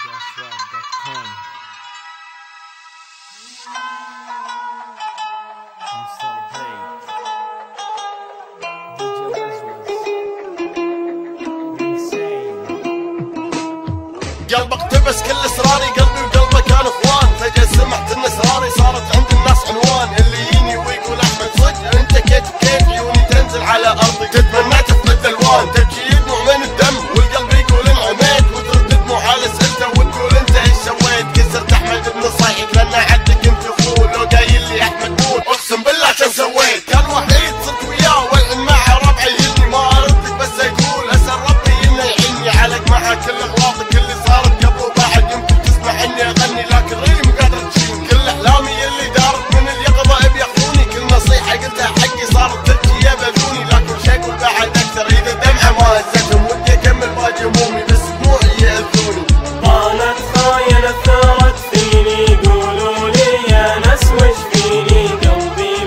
DJAfrod.com. قلبك اقتبس كل اسراري، قلبي وقلبه كانوا اخوان، فجأة سمعت ان اسراري صارت عند الناس عنوان. اللي يجيني ويقول احمد صدق انت كيف عيوني تنزل على ارضي، تتمنى تفقد الوان، تبكي دموع من الدم والقلب يقول انعميت، وترد دموع على اسئلته وتقول انت ايش سويت. كسرت احمد بنصايحك لان عدك انت فول، لو قايل لي احمد قول اقسم بالله شو سويت. كان وحيد صرت وياه والحين معه ربعي يهني، ما اردك بس اقول اسال ربي انه يعيني. علق معه كل اغلاطك اللي صارت قبل وبعد، يمكن تسمع اني اغني لكن غيري مو قادر تشيل. كل احلامي اللي دارت من اليقظه بياخذوني، كل نصيحه قلتها حقي صارت تبكي يبذوني، لكن شي اقول بعد اكثر اذا دمعه ما هزتهم، ودي اكمل باقي همومي بس دموعي ياذوني. طالت خاينه ثارت فيني، قولوا لي يا ناس وش فيني، قلبي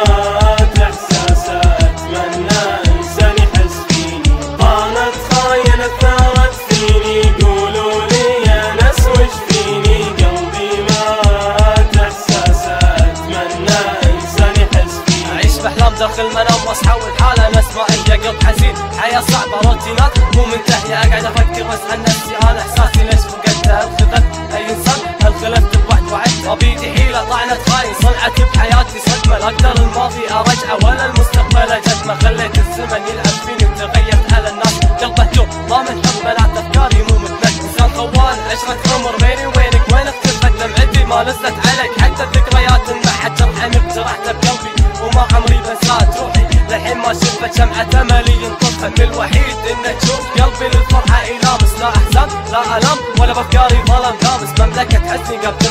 مات احساسه اتمنى انسان يحس فيني. طالت خاينه ثارت فيني، قولوا لي يا ناس وش فيني، قلبي مات احساسه اتمنى انسان يحس فيني. اعيش باحلام داخل منام واصحى والحاله ناس ما القى قلب حزين، حياه صعبه روتينات مو منتهيه، اقعد افكر بس عن نفسي انا احساسي ليش فقدتها. هل خذت اي انسان؟ هل خلفت بوحد وعدت؟ ما بيدي حيله طعنت خاين صنعت بحياتي صدمه، لا اقدر الماضي ارجعه ولا المستقبل اجدمه. خليت الزمن يلعب فيني وتغيرت على الناس، قلب مهجور ما من حب بلعت افكاري مو متنك. انسان خوان عشرة عمر بيني وبينك، وين اختفت دمعتي ما نزلت عليك، حتى الذكريات انمحت جرحني بجرحته بقلبي وما عمري بنسات. روحي للحين ما شفت شمعة املي ينطفى، من الوحيد انك تشوف قلبي للفرحة يلامس، لا احزان لا الام ولا بافكاري ظلام دامس، مملكة حزني قبل